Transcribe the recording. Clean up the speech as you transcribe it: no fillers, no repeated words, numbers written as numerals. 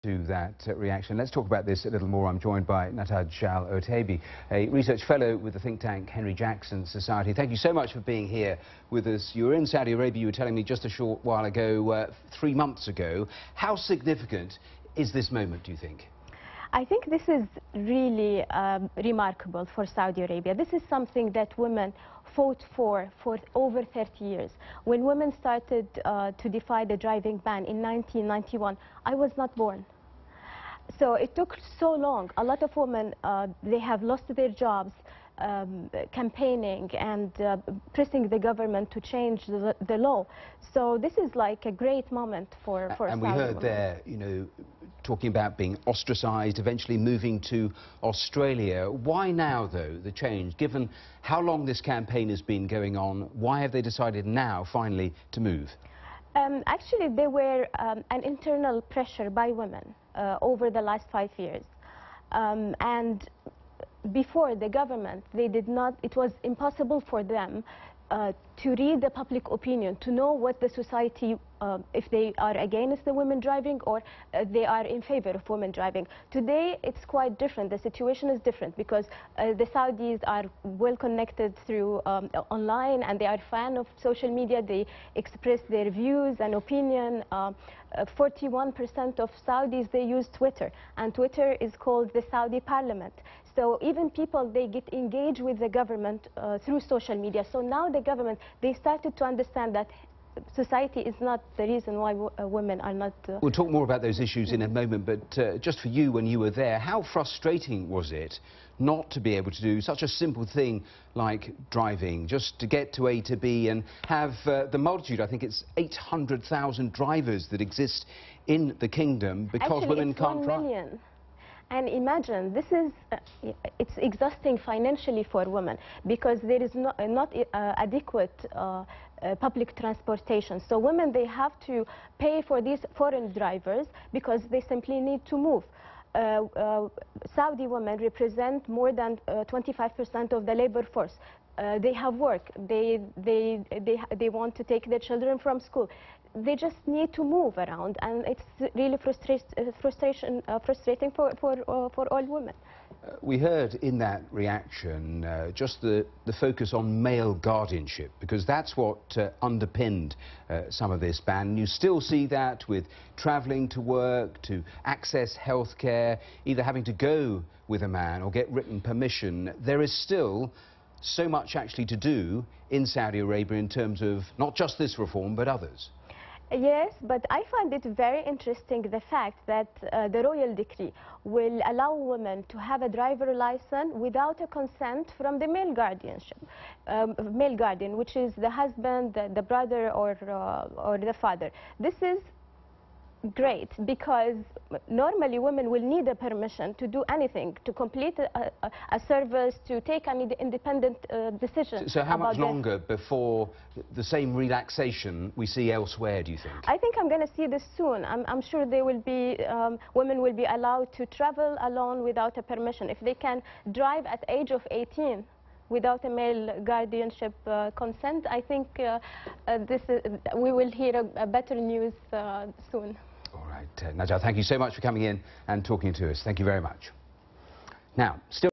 To that reaction. Let's talk about this a little more. I'm joined by Najah Al-Otaibi, a research fellow with the think tank Henry Jackson Society. Thank you so much for being here with us. You were in Saudi Arabia, you were telling me just a short while ago, 3 months ago. How significant is this moment, do you think? I think this is really remarkable for Saudi Arabia. This is something that women fought for over 30 years. When women started to defy the driving ban in 1991, I was not born. So it took so long. A lot of women, they have lost their jobs, campaigning and pressing the government to change the law. So this is like a great moment for and we heard there, you know, talking about being ostracized, eventually moving to Australia. Why now, though, the change? Given how long this campaign has been going on, why have they decided now, finally, to move? Actually, there were an internal pressure by women over the last 5 years. And before the government, it was impossible for them to read the public opinion, to know what the society, if they are against the women driving or they are in favor of women driving. Today, it's quite different. The situation is different because the Saudis are well connected through online, and they are fan of social media. They express their views and opinion. 41% of Saudis, they use Twitter, and Twitter is called the Saudi parliament. So even people, they get engaged with the government through social media. So now the government, they started to understand that society is not the reason why women are not... We'll talk more about those issues in a moment, but just for you, when you were there, how frustrating was it not to be able to do such a simple thing like driving, just to get to A to B and have the multitude, I think it's 800,000 drivers that exist in the kingdom because actually, women it's can't 1 drive. million. And imagine, this is, it's exhausting financially for women because there is not adequate public transportation. So women, they have to pay for these foreign drivers because they simply need to move. Saudi women represent more than 25% of the labor force. They have work. They want to take their children from school. They just need to move around, and it's really frustrating for all women. We heard in that reaction just the focus on male guardianship, because that's what underpinned some of this ban. You still see that with travelling to work, to access health care, either having to go with a man or get written permission. There is still so much actually to do in Saudi Arabia in terms of not just this reform but others. Yes, but I find it very interesting the fact that the royal decree will allow women to have a driver license without a consent from the male guardianship, male guardian, which is the husband, the brother, or the father. This is great because normally women will need a permission to do anything, to complete a service, to take an independent decision. So how much longer before the same relaxation we see elsewhere, do you think? I think I'm going to see this soon. I'm sure there will be, women will be allowed to travel alone without a permission. If they can drive at age of 18 without a male guardianship consent, I think we will hear a better news soon. All right, Najah, thank you so much for coming in and talking to us. Thank you very much. Now, still